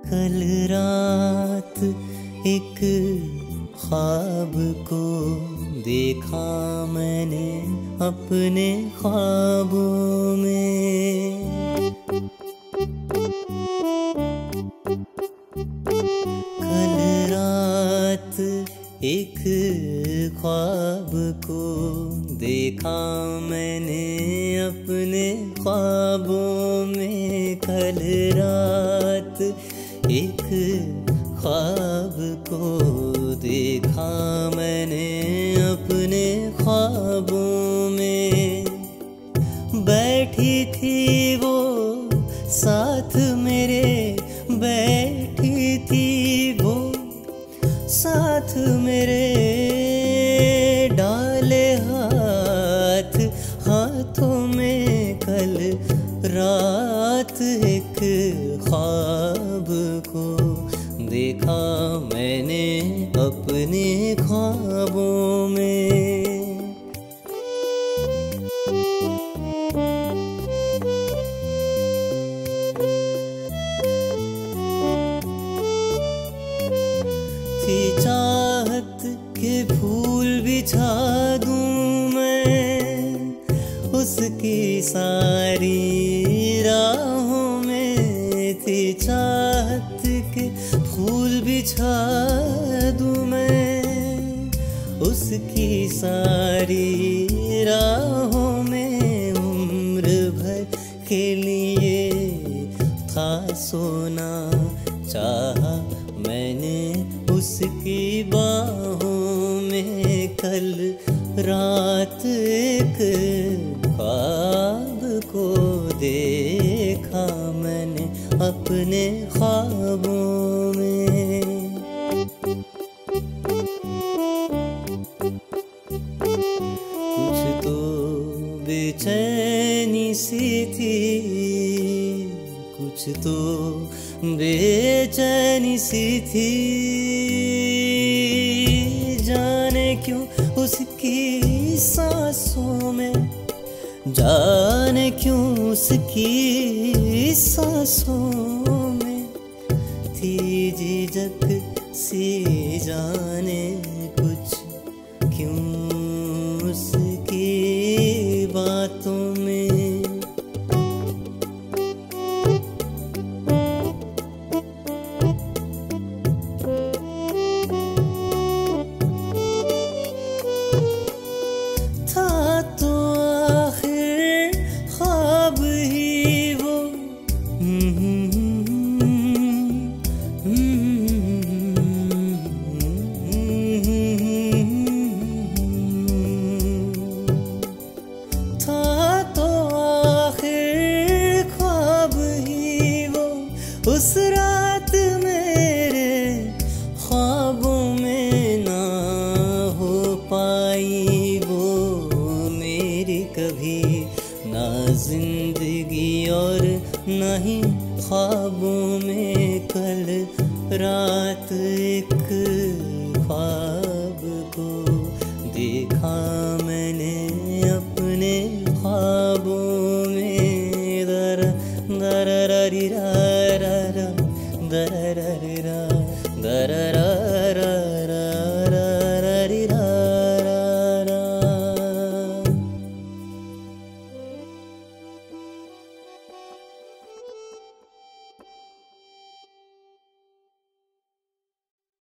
कल रात एक ख्वाब को देखा मैंने अपने ख्वाबों में। कल रात एक ख्वाब को देखा मैंने अपने ख्वाबों में। कल रात एक ख्वाब को देखा मैंने अपने ख्वाबों में। बैठी थी वो साथ मेरे, बैठी थी वो साथ मेरे, डाले हाथ हाथों में। कल रात एक ख्वाब को देखा मैंने अपने ख्वाबों में। थी चाहत के फूल बिछा दूं मैं उसकी सारी राहों में। थी चाहत के फूल बिछा दूं मैं उसकी सारी राहों में। उम्र भर के लिए था सोना चाहा मैंने उसकी बाहों में। कल रात एक ख्वाब को देखा मैंने अपने ख्वाबों में। कुछ तो बेचैनी सी थी, कुछ तो बेचैनी सी थी। जाने क्यों उसकी सांसों में, जाने क्यों उसकी सांसों में थी झिझक सी। जाने कुछ क्यों उसकी बातों में। उस रात मेरे ख्वाबों में ना हो पाई वो मेरी कभी, ना जिंदगी और ना ही ख्वाबों में। कल रात